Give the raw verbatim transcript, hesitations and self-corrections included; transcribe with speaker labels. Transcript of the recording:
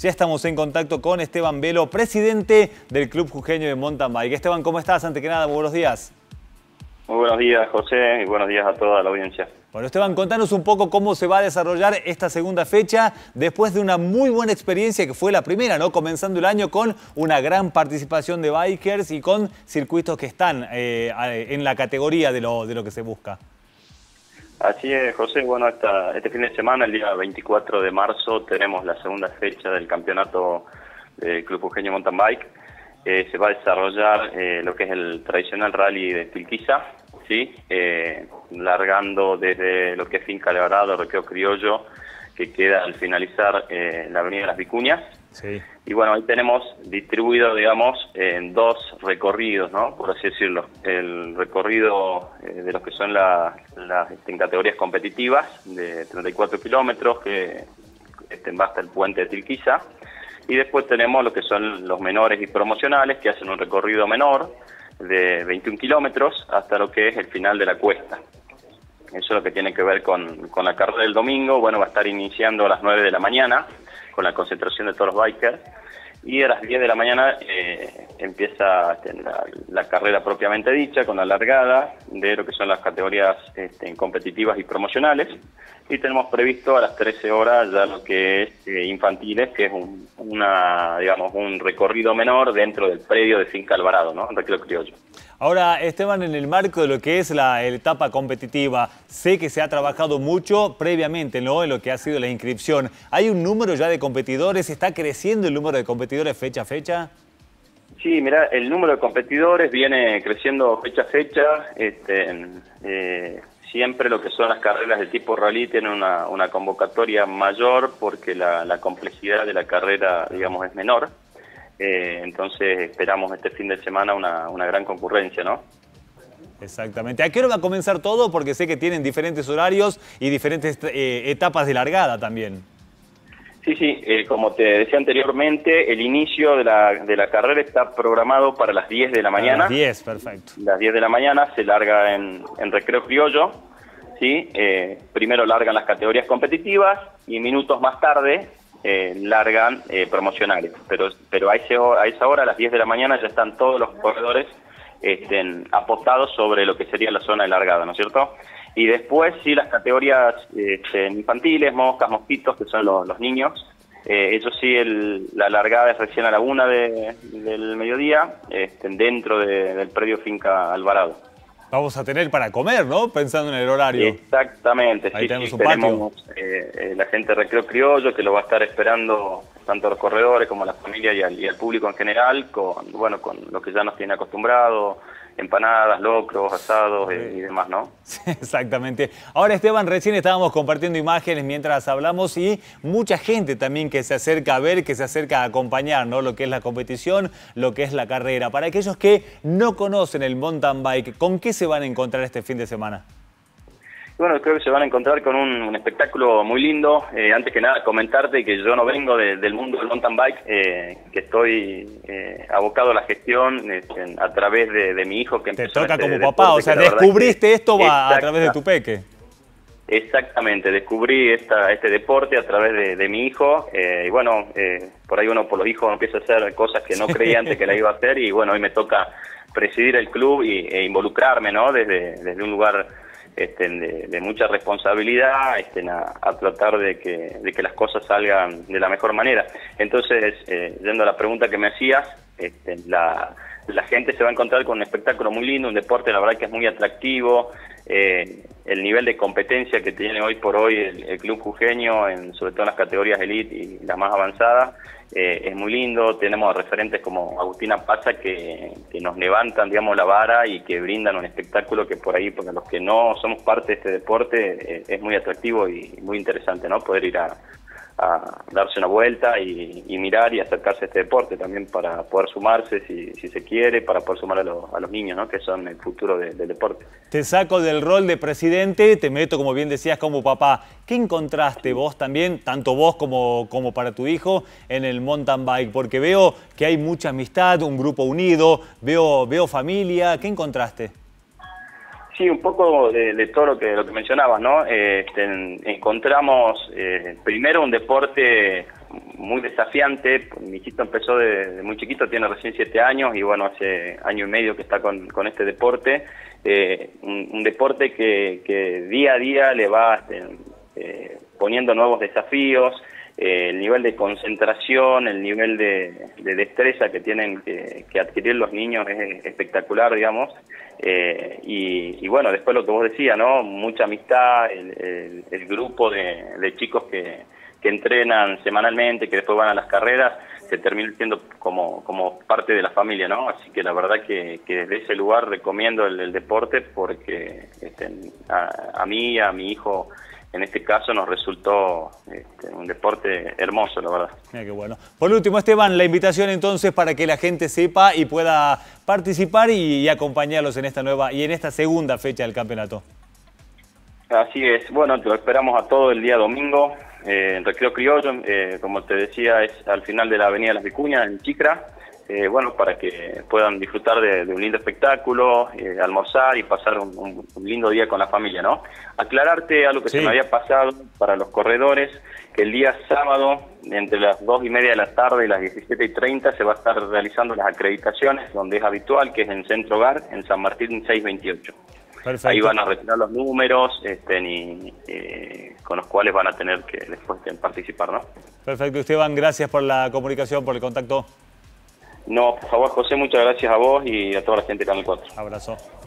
Speaker 1: Ya estamos en contacto con Esteban Velo, presidente del Club Jujeño de Mountain Bike. Esteban, ¿cómo estás? Antes que nada, muy buenos días.
Speaker 2: Muy buenos días, José, y buenos días a toda la audiencia.
Speaker 1: Bueno, Esteban, contanos un poco cómo se va a desarrollar esta segunda fecha después de una muy buena experiencia que fue la primera, ¿no? Comenzando el año con una gran participación de bikers y con circuitos que están eh, en la categoría de lo, de lo que se busca.
Speaker 2: Así es, José. Bueno, esta, este fin de semana, el día veinticuatro de marzo, tenemos la segunda fecha del campeonato del Club Jujeño Mountain Bike. Eh, se va a desarrollar eh, lo que es el tradicional rally de Tilquiza, ¿sí? Eh, largando desde lo que es Finca Alvarado, Recreo Criollo, que queda al finalizar eh, la avenida Las Vicuñas. Sí. Y bueno, ahí tenemos distribuido, digamos, en dos recorridos, ¿no? Por así decirlo. El recorrido eh, de los que son las la, en categorías competitivas, de treinta y cuatro kilómetros, que este, va hasta el puente de Tilquiza. Y después tenemos lo que son los menores y promocionales, que hacen un recorrido menor de veintiún kilómetros hasta lo que es el final de la cuesta. Eso es lo que tiene que ver con, con la carrera del domingo. Bueno, va a estar iniciando a las nueve de la mañana con la concentración de todos los bikers. Y a las diez de la mañana eh, empieza este, la, la carrera propiamente dicha, con la largada de lo que son las categorías este, competitivas y promocionales. Y tenemos previsto a las trece horas ya lo que es eh, infantiles, que es un, una, digamos, un recorrido menor dentro del predio de Finca Alvarado, ¿no? En Recreo Criollo.
Speaker 1: Ahora, Esteban, en el marco de lo que es la etapa competitiva, sé que se ha trabajado mucho previamente, ¿no? En lo que ha sido la inscripción. ¿Hay un número ya de competidores? ¿Está creciendo el número de competidores fecha a fecha?
Speaker 2: Sí, mira, el número de competidores viene creciendo fecha a fecha. Este, eh, siempre lo que son las carreras de tipo rally tienen una, una convocatoria mayor porque la, la complejidad de la carrera, digamos, es menor. Eh, entonces esperamos este fin de semana una, una gran concurrencia, ¿no?
Speaker 1: Exactamente. ¿A qué hora va a comenzar todo? Porque sé que tienen diferentes horarios y diferentes eh, etapas de largada también.
Speaker 2: Sí, sí, eh, como te decía anteriormente, el inicio de la, de la carrera está programado para las diez de la mañana.
Speaker 1: A las diez, perfecto.
Speaker 2: Las diez de la mañana se larga en, en Recreo Criollo, ¿sí? Eh, primero largan las categorías competitivas y minutos más tarde eh, largan eh, promocionales. Pero, pero a, ese, a esa hora, a las diez de la mañana, ya están todos los corredores estén apostados sobre lo que sería la zona de largada, ¿no es cierto? Y después, sí, las categorías este, infantiles, moscas, mosquitos, que son los, los niños, eh, ellos sí, el, la largada es recién a la una de, del mediodía, este, dentro de, del predio Finca Alvarado.
Speaker 1: Vamos a tener para comer, ¿no? Pensando en el horario.
Speaker 2: Exactamente.
Speaker 1: Ahí
Speaker 2: sí,
Speaker 1: tenemos
Speaker 2: sí,
Speaker 1: un patio.
Speaker 2: Tenemos eh, eh, la gente de Recreo Criollo, que lo va a estar esperando tanto a los corredores como a la familia y al, y al público en general, con bueno con lo que ya nos tiene acostumbrado, empanadas, locros, asados eh, y demás, ¿no?
Speaker 1: Sí, exactamente. Ahora, Esteban, recién estábamos compartiendo imágenes mientras hablamos y mucha gente también que se acerca a ver, que se acerca a acompañar, ¿no? Lo que es la competición, lo que es la carrera. Para aquellos que no conocen el mountain bike, ¿con qué se van a encontrar este fin de semana?
Speaker 2: Bueno, creo que se van a encontrar con un, un espectáculo muy lindo. Eh, antes que nada, comentarte que yo no vengo de, del mundo del mountain bike, eh, que estoy eh, abocado a la gestión eh, en, a través de, de mi hijo. Que
Speaker 1: Te
Speaker 2: empezó
Speaker 1: toca
Speaker 2: este
Speaker 1: como papá,
Speaker 2: deporte,
Speaker 1: o sea, descubriste esto va a través de tu peque.
Speaker 2: Exactamente, descubrí esta, este deporte a través de, de mi hijo. Eh, y bueno, eh, por ahí uno por los hijos empieza a hacer cosas que no creía antes que la iba a hacer. Y bueno, hoy me toca presidir el club y, e involucrarme, ¿no? Desde, desde un lugar Este, de, de mucha responsabilidad este, a, a tratar de que, de que las cosas salgan de la mejor manera. Entonces, eh, yendo a la pregunta que me hacías, este, la, la gente se va a encontrar con un espectáculo muy lindo, un deporte la verdad que es muy atractivo, eh, el nivel de competencia que tiene hoy por hoy el, el Club Jujeño, en, sobre todo en las categorías elite y las más avanzadas, eh, es muy lindo. Tenemos referentes como Agustina Paza que, que nos levantan, digamos, la vara y que brindan un espectáculo que por ahí, para los que no somos parte de este deporte, eh, es muy atractivo y muy interesante, ¿no? Poder ir a, a darse una vuelta y, y mirar y acercarse a este deporte también para poder sumarse si, si se quiere, para poder sumar a, lo, a los niños, ¿no? Que son el futuro de, del deporte.
Speaker 1: Te saco del rol de presidente, te meto, como bien decías, como papá. ¿Qué encontraste vos también, tanto vos como, como para tu hijo, en el mountain bike? Porque veo que hay mucha amistad, un grupo unido, veo, veo familia. ¿Qué encontraste?
Speaker 2: Sí, un poco de, de todo lo que lo que mencionabas, ¿no? Eh, este, en- encontramos eh, primero un deporte muy desafiante. Mi hijito empezó de, de muy chiquito, tiene recién siete años y bueno, hace año y medio que está con, con este deporte. Eh, un, un deporte que, que día a día le va este, eh, poniendo nuevos desafíos. Eh, el nivel de concentración, el nivel de, de destreza que tienen que, que adquirir los niños es espectacular, digamos. Eh, y, y bueno, después lo que vos decías, ¿no? Mucha amistad, el, el, el grupo de, de chicos que, que entrenan semanalmente, que después van a las carreras, se termina siendo como, como parte de la familia, ¿no? Así que la verdad que, que desde ese lugar recomiendo el, el deporte porque este, a, a mí, a mi hijo, en este caso nos resultó este, un deporte hermoso, la verdad.
Speaker 1: Mira qué bueno. Por último, Esteban, la invitación entonces para que la gente sepa y pueda participar y, y acompañarlos en esta nueva y en esta segunda fecha del campeonato.
Speaker 2: Así es. Bueno, te lo esperamos a todo el día domingo eh, en Recreo Criollo, eh, como te decía, es al final de la Avenida Las Vicuñas, en Chicra. Eh, bueno, para que puedan disfrutar de, de un lindo espectáculo, eh, almorzar y pasar un, un, un lindo día con la familia, ¿no? Aclararte algo que
Speaker 1: Sí.
Speaker 2: se me había pasado para los corredores, que el día sábado, entre las dos y media de la tarde y las diecisiete y treinta, se va a estar realizando las acreditaciones, donde es habitual, que es en Centro Hogar, en San Martín seiscientos veintiocho.
Speaker 1: Perfecto.
Speaker 2: Ahí van a retirar los números este, y, eh, con los cuales van a tener que después participar, ¿no?
Speaker 1: Perfecto, Esteban, gracias por la comunicación, por el contacto.
Speaker 2: No, por favor, José, muchas gracias a vos y a toda la gente de Canal cuatro.
Speaker 1: Abrazo.